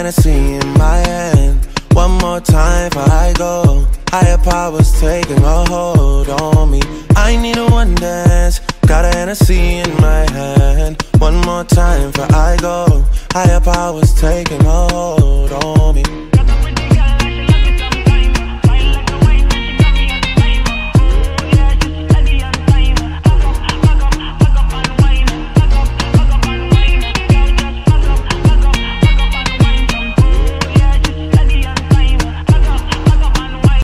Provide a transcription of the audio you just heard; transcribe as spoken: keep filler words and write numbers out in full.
Hennessy in my hand. One more time before I go. Higher powers taking a hold on me. I need a one dance. Got a Hennessy in my hand. One more time before